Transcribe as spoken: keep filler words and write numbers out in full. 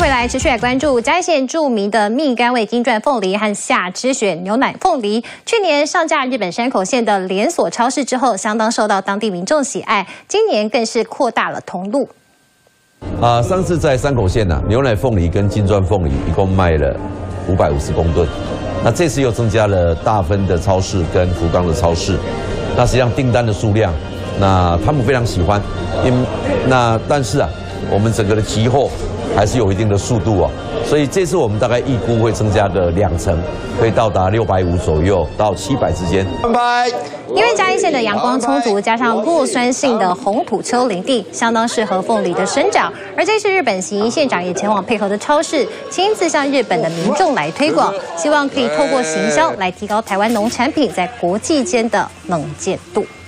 回来，持续来关注嘉义县著名的蜜柑味金钻凤梨和夏之选牛奶凤梨，去年上架日本山口县的连锁超市之后，相当受到当地民众喜爱，今年更是扩大了通路。 啊、呃，上次在山口县啊，牛奶凤梨跟金钻凤梨一共卖了五百五十公吨，那这次又增加了大分的超市跟福冈的超市，那实际上订单的数量，那他们非常喜欢，因那但是啊，我们整个的集货还是有一定的速度哦，所以这次我们大概预估会增加个两成，可以到达六百五左右到七百之间。拜拜。 因为嘉义县的阳光充足，加上弱酸性的红土丘林地，相当适合凤梨的生长。而这次日本行县长也前往配合的超市，亲自向日本的民众来推广，希望可以透过行销来提高台湾农产品在国际间的能见度。